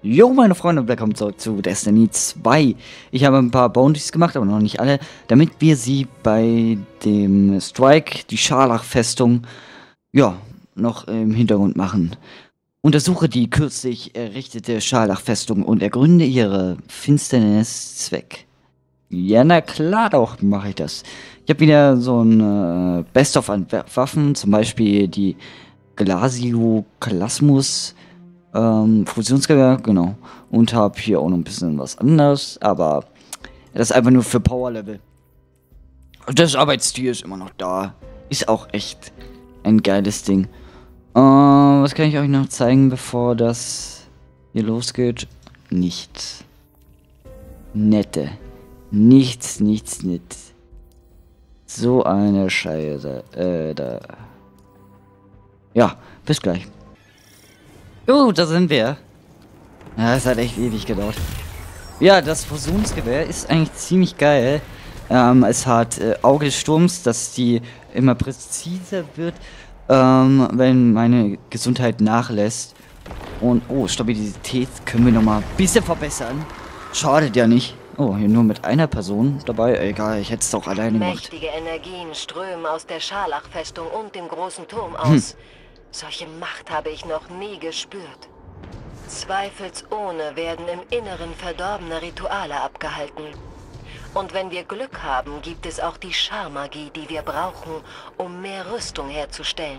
Jo, meine Freunde, willkommen zurück zu Destiny 2. Ich habe ein paar Bounties gemacht, aber noch nicht alle, damit wir sie bei dem Strike, die Scharlach-Festung, ja, noch im Hintergrund machen. Untersuche die kürzlich errichtete Scharlach-Festung und ergründe ihre Finsterniszweck. Ja, na klar doch, mache ich das. Ich habe wieder so ein Best-of an Waffen, zum Beispiel die Glacio Kalasmus Fusionsgewehr, genau. Und habe hier auch noch ein bisschen was anderes, aber das ist einfach nur für Power-Level. Das Arbeitstier ist immer noch da. Ist auch echt ein geiles Ding. Was kann ich euch noch zeigen, bevor das hier losgeht? Nichts. Nette. Nichts. So eine Scheiße. Da. Ja, bis gleich. Da sind wir. Ja, es hat echt ewig gedauert. Ja, das Fusionsgewehr ist eigentlich ziemlich geil. Es hat Auge des Sturms, dass die immer präziser wird, wenn meine Gesundheit nachlässt. Und, Stabilität können wir nochmal ein bisschen verbessern. Schadet ja nicht. Oh, hier nur mit einer Person dabei. Egal, ich hätte es auch alleine gemacht. Mächtige Energien strömen aus der Scharlach-Festung und dem großen Turm aus. Solche Macht habe ich noch nie gespürt. Zweifelsohne werden im Inneren verdorbene Rituale abgehalten. Und wenn wir Glück haben, gibt es auch die Scharmagie, die wir brauchen, um mehr Rüstung herzustellen.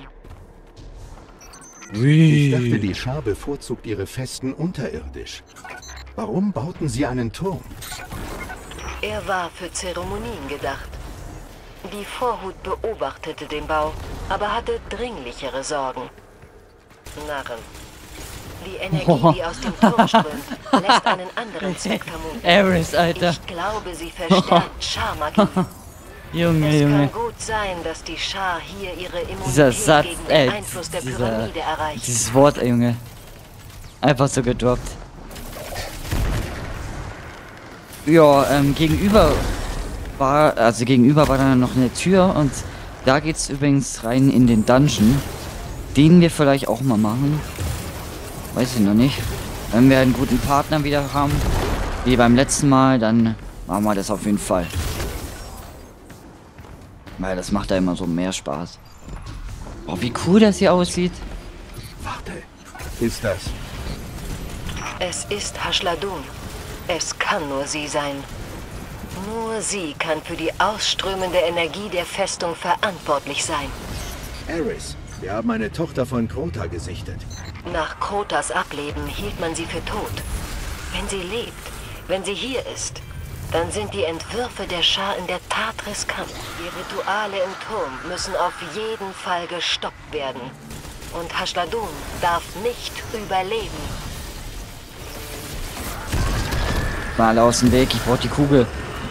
Ich dachte, die Schar bevorzugt ihre Festen unterirdisch. Warum bauten sie einen Turm? Er war für Zeremonien gedacht. Die Vorhut beobachtete den Bau, aber hatte dringlichere Sorgen. Narren. Die Energie, die aus dem Turm strömt, lässt einen anderen Zweck vermuten. Ares, Alter. Ich glaube, sie verstärkt Scharmagie. Junge. Es kann gut sein, dass die Schar hier ihre Dieser Immunität Satz, gegen den Einfluss der Pyramide erreicht. dieses Wort, Junge. Einfach so gedroppt. Ja, gegenüber war dann noch eine Tür und da geht's übrigens rein in den Dungeon, den wir vielleicht auch mal machen. Weiß ich noch nicht. Wenn wir einen guten Partner wieder haben, wie beim letzten Mal, dann machen wir das auf jeden Fall. Weil das macht da immer so mehr Spaß. Oh, wie cool das hier aussieht. Warte, ist das? Es ist Hashladun. Es kann nur sie sein. Nur sie kann für die ausströmende Energie der Festung verantwortlich sein. Ares, wir haben eine Tochter von Crota gesichtet. Nach Krotas Ableben hielt man sie für tot. Wenn sie lebt, wenn sie hier ist, dann sind die Entwürfe der Schar in der Tat riskant. Die Rituale im Turm müssen auf jeden Fall gestoppt werden. Und Hashladun darf nicht überleben. Mal aus dem Weg, ich brauche die Kugel.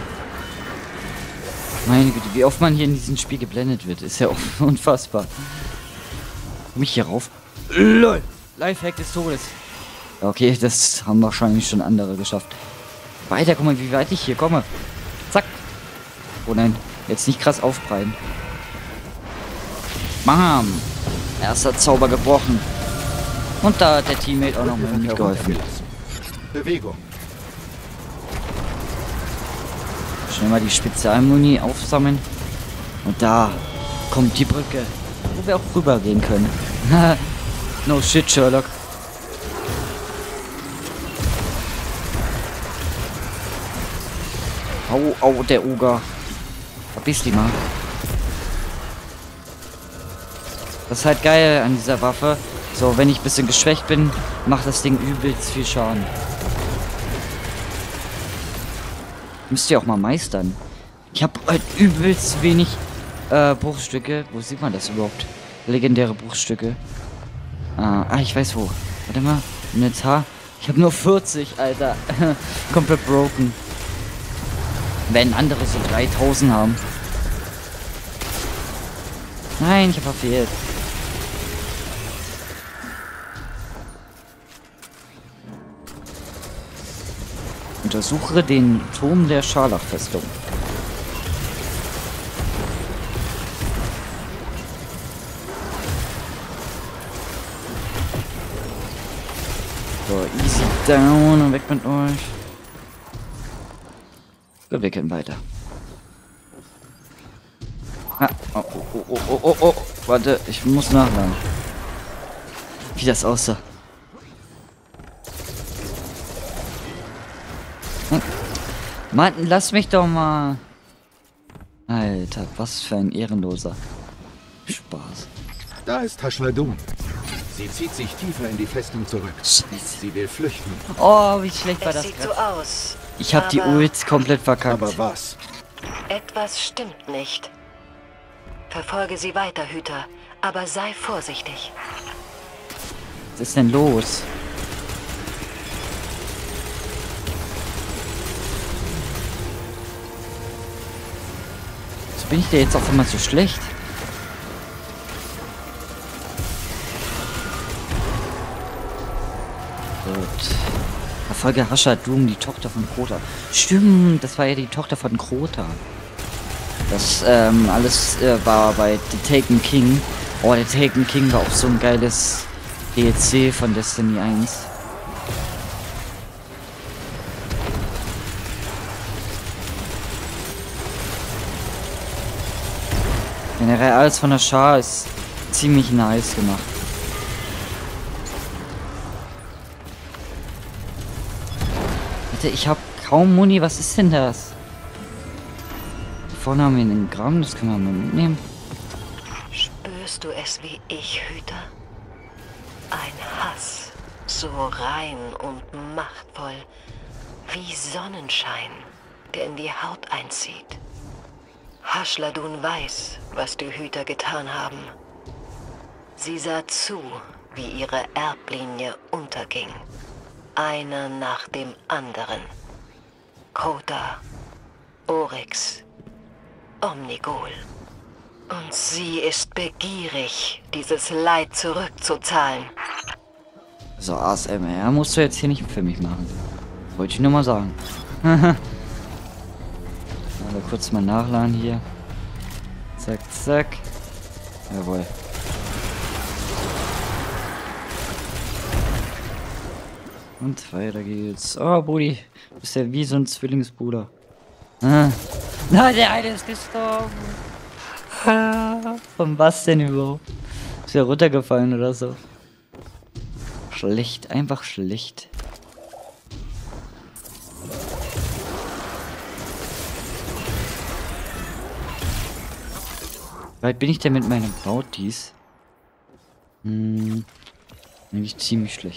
Meine Güte, wie oft man hier in diesem Spiel geblendet wird, ist ja unfassbar. Mich hier rauf. LOL! Lifehack des Todes. Okay, das haben wahrscheinlich schon andere geschafft. Weiter, guck mal, wie weit ich hier komme. Zack. Oh nein, jetzt nicht krass aufprallen. Bam! Erster Zauber gebrochen. Und da hat der Teammate auch noch mal mitgeholfen. Bewegung. Schnell mal die Spezialmuni aufsammeln. Und da kommt die Brücke, wo wir auch rüber gehen können. No shit, Sherlock. Au, der Oger. Verbiss die mal. Das ist halt geil an dieser Waffe. So, wenn ich ein bisschen geschwächt bin, macht das Ding übelst viel Schaden. Müsst ihr auch mal meistern. Ich habe halt übelst wenig Bruchstücke. Wo sieht man das überhaupt? Legendäre Bruchstücke. Ich weiß wo. Warte mal. Inventar. Ich habe nur 40, Alter. Komplett broken. Wenn andere so 3000 haben. Nein, ich habe verfehlt. Untersuche den Turm der Scharlach-Festung. So, easy. down und weg mit euch. Wir wickeln weiter. Ah, oh. Warte, ich muss nachladen. Wie das aussah. Mann, lass mich doch mal. Alter, was für ein Ehrenloser. Spaß. Da ist Hashladun. Sie zieht sich tiefer in die Festung zurück. Scheiße. Sie will flüchten. Oh, wie schlecht war Es das sieht so gerade. aus. Ich hab die aber Ult komplett verkackt. Aber was? Etwas stimmt nicht. Verfolge sie weiter, Hüter. Aber sei vorsichtig. Was ist denn los? So bin ich dir jetzt auf einmal so schlecht. Gut. Verfolge Hashladun, die Tochter von Crota. Stimmt, das war ja die Tochter von Crota. Das alles war bei The Taken King. Oh, The Taken King war auch so ein geiles DLC von Destiny 1. Generell alles von der Schar ist ziemlich nice gemacht. Warte, ich habe kaum Muni. Was ist denn das? Hier vorne haben wir einen Gramm, das können wir mal mitnehmen. Spürst du es wie ich, Hüter? Ein Hass, so rein und machtvoll, wie Sonnenschein, der in die Haut einzieht. Hashladun weiß, was die Hüter getan haben. Sie sah zu, wie ihre Erblinie unterging. Einer nach dem anderen. Crota, Oryx, Omnigul. Und sie ist begierig, dieses Leid zurückzuzahlen. So, ASMR musst du jetzt hier nicht für mich machen. Wollte ich nur mal sagen. Aber kurz mal nachladen hier. Zack, zack. Jawohl. Und weiter geht's. Oh, Brudi. Du bist ja wie so ein Zwillingsbruder. Ah. Nein, der eine ist gestorben. Ah, von was denn überhaupt? Ist ja runtergefallen oder so. Schlecht, einfach schlecht. Wie weit bin ich denn mit meinen Bautis? Eigentlich ziemlich schlecht.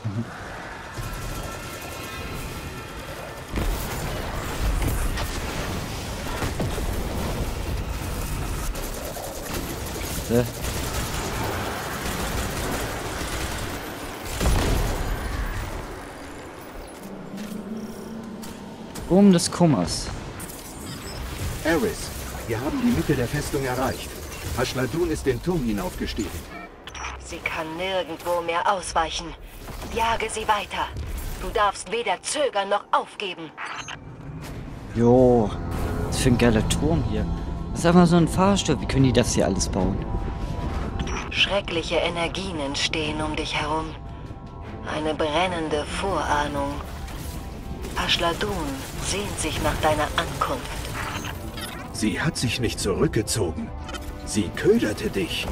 Des Kummers. Eris, wir haben die Mitte der Festung erreicht. Hashladun ist den Turm hinaufgestiegen. Sie kann nirgendwo mehr ausweichen. Jage sie weiter. Du darfst weder zögern noch aufgeben. Jo, was für ein geiler Turm hier. Das ist einfach so ein Fahrstuhl. Wie können die das hier alles bauen? Schreckliche Energien entstehen um dich herum. Eine brennende Vorahnung. Hashladun sehnt sich nach deiner Ankunft. Sie hat sich nicht zurückgezogen. Sie köderte dich.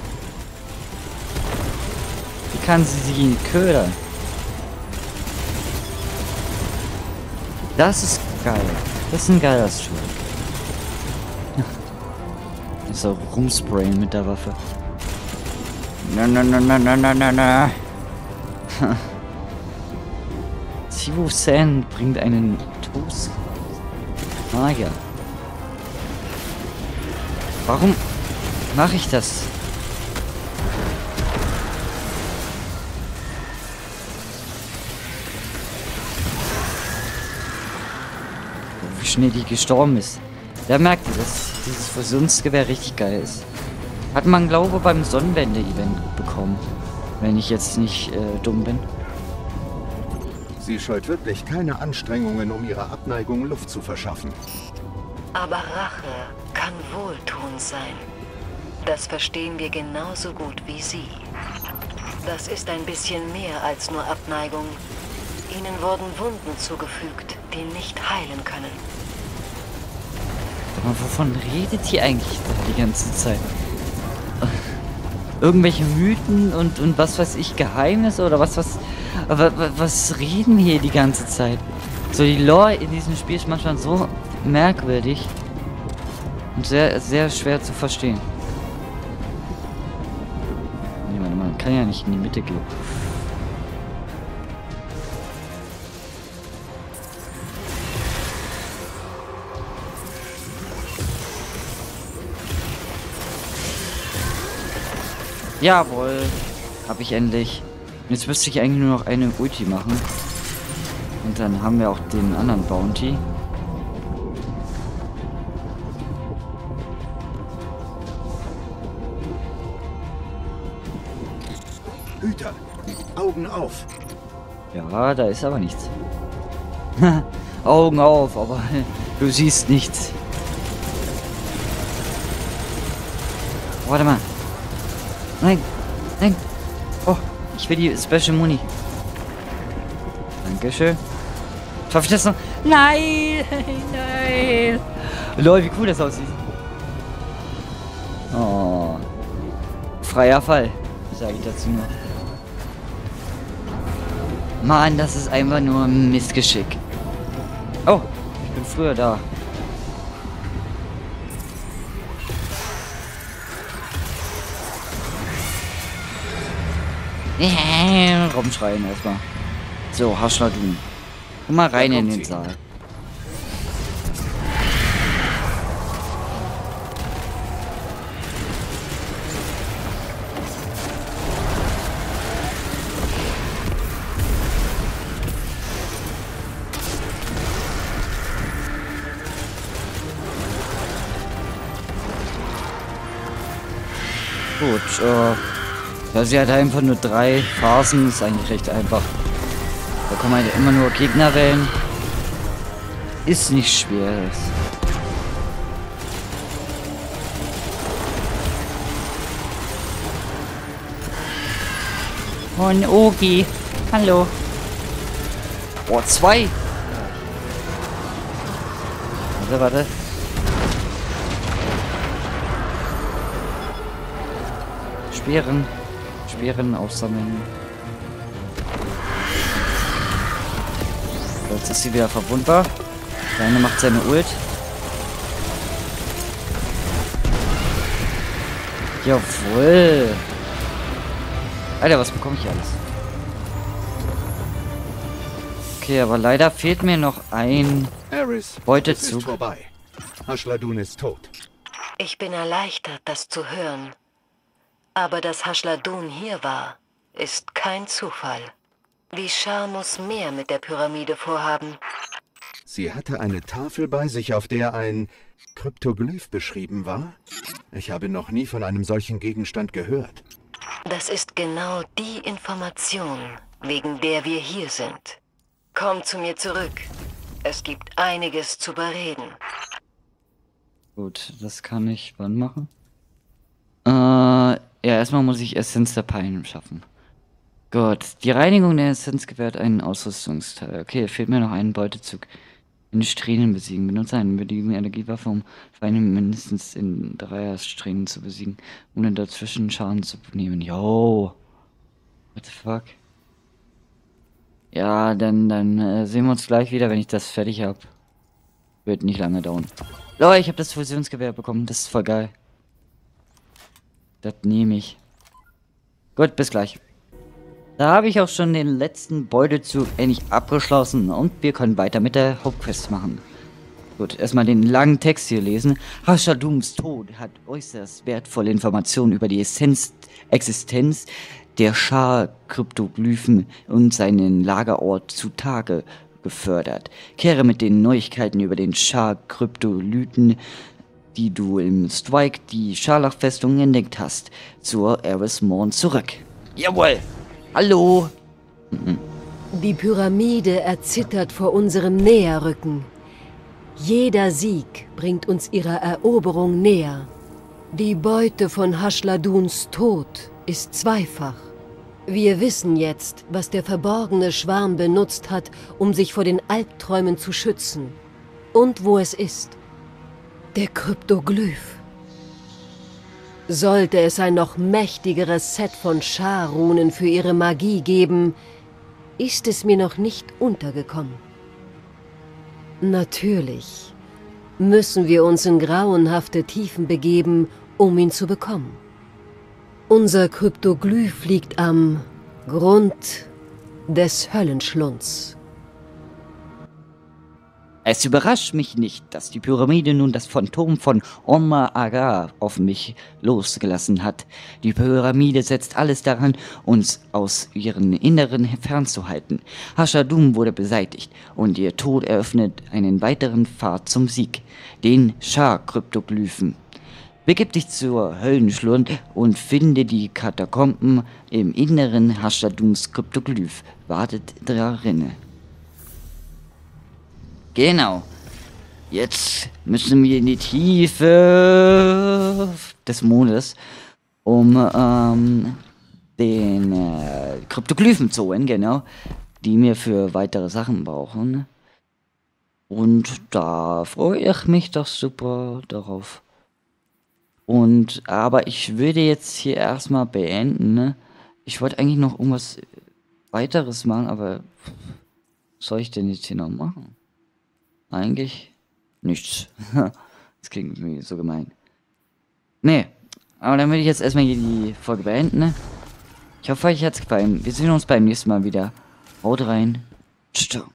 Wie kann sie ihn ködern? Das ist geil. Das ist ein geiler Strike. So rumsprayen mit der Waffe. Na. Sivu Sen bringt einen Toast. Ah ja. Warum mache ich das? Wie schnell die gestorben ist. Da merkt ihr, dass dieses Fusionsgewehr richtig geil ist. Hat man, glaube ich, beim Sonnenwende-Event bekommen. Wenn ich jetzt nicht dumm bin. Sie scheut wirklich keine Anstrengungen, um ihrer Abneigung Luft zu verschaffen. Aber Rache kann wohltuend sein. Das verstehen wir genauso gut wie Sie. Das ist ein bisschen mehr als nur Abneigung. Ihnen wurden Wunden zugefügt, die nicht heilen können. Aber wovon redet ihr eigentlich da die ganze Zeit? Irgendwelche Mythen und was weiß ich, Geheimnisse oder was reden wir hier die ganze Zeit? So, die Lore in diesem Spiel ist manchmal so merkwürdig und sehr, sehr schwer zu verstehen. Nee, man kann ja nicht in die Mitte gehen. Jawohl, habe ich endlich. Jetzt müsste ich eigentlich nur noch eine Ulti machen. Und dann haben wir auch den anderen Bounty. Hüter, Augen auf. Ja, da ist aber nichts. Augen auf, aber du siehst nichts. Warte mal. Nein, nein. Oh, ich will die Special Muni. Dankeschön. Schaffe ich das noch? Nein, nein. Lol, wie cool das aussieht. Oh. Freier Fall, sage ich dazu nur. Mann, das ist einfach nur ein Missgeschick. Oh, ich bin früher da. Rumschreien erstmal. So, Haschladun. Komm mal rein in den Saal. Gut, ja, sie hat einfach nur 3 Phasen, ist eigentlich recht einfach. Da kommen halt immer nur Gegner wählen. Ist nicht schwer. Und Ogi, hallo. Oh, 2. Warte. Speeren aufsammeln. Jetzt ist sie wieder verwundbar. Der eine macht seine Ult. Jawohl. Alter, was bekomme ich alles? Okay, aber leider fehlt mir noch ein Beutezug. Vorbei. Haschladun ist tot. Ich bin erleichtert, das zu hören. Aber dass Haschladun hier war, ist kein Zufall. Die Schar muss mehr mit der Pyramide vorhaben. Sie hatte eine Tafel bei sich, auf der ein Kryptoglyph beschrieben war. Ich habe noch nie von einem solchen Gegenstand gehört. Das ist genau die Information, wegen der wir hier sind. Komm zu mir zurück. Es gibt einiges zu bereden. Gut, das kann ich wann machen? Ja, erstmal muss ich Essenz der Pein schaffen. Gut, die Reinigung der Essenz gewährt einen Ausrüstungsteil. Okay, fehlt mir noch ein Beutezug. In Strähnen besiegen. Benutze eine beliebigen Energiewaffe, um Feinde mindestens in 3er-Strähnen zu besiegen, ohne dazwischen Schaden zu nehmen. Yo. What the fuck? Ja, dann sehen wir uns gleich wieder, wenn ich das fertig habe. Wird nicht lange dauern. Leute, ich habe das Fusionsgewehr bekommen. Das ist voll geil. Das nehme ich. Gut, bis gleich. Da habe ich auch schon den letzten Beutezug endlich abgeschlossen und wir können weiter mit der Hauptquest machen. Gut, erstmal den langen Text hier lesen. Hashaduns Tod hat äußerst wertvolle Informationen über die Existenz der Schar-Kryptoglyphen und seinen Lagerort zutage gefördert. Kehre mit den Neuigkeiten über den Schar-Kryptolyten, die du im Strike die Scharlachfestung entdeckt hast, zur Eris Morn zurück. Jawohl! Hallo! Die Pyramide erzittert vor unserem Näherrücken. Jeder Sieg bringt uns ihrer Eroberung näher. Die Beute von Hashladuns Tod ist zweifach. Wir wissen jetzt, was der verborgene Schwarm benutzt hat, um sich vor den Albträumen zu schützen. Und wo es ist. Der Kryptoglyph. Sollte es ein noch mächtigeres Set von Schar-Runen für ihre Magie geben, ist es mir noch nicht untergekommen. Natürlich müssen wir uns in grauenhafte Tiefen begeben, um ihn zu bekommen. Unser Kryptoglyph liegt am Grund des Höllenschlunds. Es überrascht mich nicht, dass die Pyramide nun das Phantom von Omar Aga auf mich losgelassen hat. Die Pyramide setzt alles daran, uns aus ihrem Inneren fernzuhalten. Hashadum wurde beseitigt und ihr Tod eröffnet einen weiteren Pfad zum Sieg, den Schar-Kryptoglyphen. Begib dich zur Höllenschlund und finde die Katakomben im Inneren Hashadums Kryptoglyph. Wartet darin. Genau. Jetzt müssen wir in die Tiefe des Mondes, um den Kryptoglyphen zu holen, genau, die wir für weitere Sachen brauchen. Und da freue ich mich doch super darauf. Aber ich würde jetzt hier erstmal beenden, ne? Ich wollte eigentlich noch irgendwas weiteres machen, aber was soll ich denn jetzt hier noch machen? Eigentlich nichts. Das klingt irgendwie so gemein. Nee, aber dann würde ich jetzt erstmal hier die Folge beenden, ne? Ich hoffe, euch hat's gefallen. Wir sehen uns beim nächsten Mal wieder. Haut rein. Ciao.